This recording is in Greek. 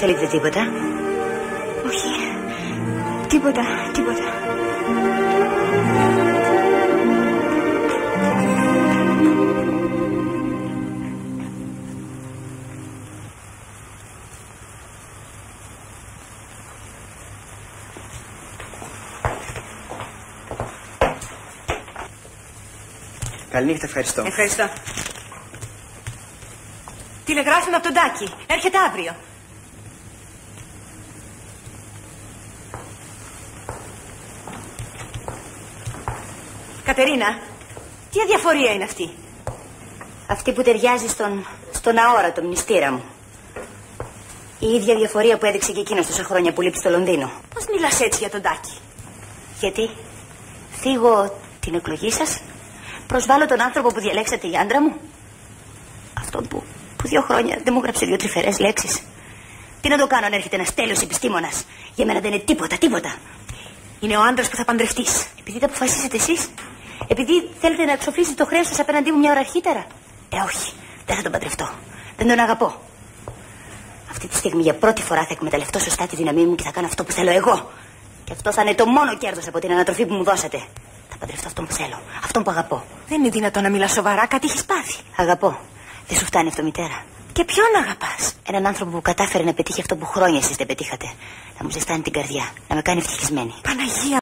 Θέλετε τίποτα? Όχι. Τίποτα. Καληνύχτα, ευχαριστώ. Ευχαριστώ. Τηλεγράφημα από τον Τάκη. Έρχεται αύριο. Κατερίνα, τι αδιαφορία είναι αυτή? Αυτή που ταιριάζει στον αόρατο μνηστήρα μου. Η ίδια διαφορία που έδειξε και εκείνος τόσα χρόνια που λείπει στο Λονδίνο. Πώς μιλάς έτσι για τον Τάκη? Γιατί θίγω την εκλογή σας? Προσβάλλω τον άνθρωπο που διαλέξατε για άντρα μου? Αυτόν που 2 χρόνια δεν μου γράψε 2 τρυφερές λέξεις. Τι να το κάνω αν έρχεται ένας τέλειος επιστήμονας? Για μένα δεν είναι τίποτα. Είναι ο άντρας που θα παντρευτείς. Επειδή τα αποφασίσετε εσείς? Επειδή θέλετε να εξοφλήσετε το χρέος σας απέναντί μου μια ώρα αρχίτερα? Όχι, δεν θα τον παντρευτώ. Δεν τον αγαπώ. Αυτή τη στιγμή για πρώτη φορά θα εκμεταλλευτώ σωστά τη δύναμή μου και θα κάνω αυτό που θέλω εγώ. Και αυτό θα είναι το μόνο κέρδος από την ανατροφή που μου δώσατε. Θα παντρευτώ αυτόν που θέλω, αυτόν που αγαπώ. Δεν είναι δυνατόν να μιλάς σοβαρά, κάτι έχεις πάθει. Αγαπώ. Δεν σου φτάνει αυτό, μητέρα? Και ποιον αγαπάς? Έναν άνθρωπο που κατάφερε να πετύχει αυτό που χρόνια εσείς δεν πετύχατε. Να μου ζεστάνει την καρδιά, να με κάνει ευτυχισμένη. Παναγία.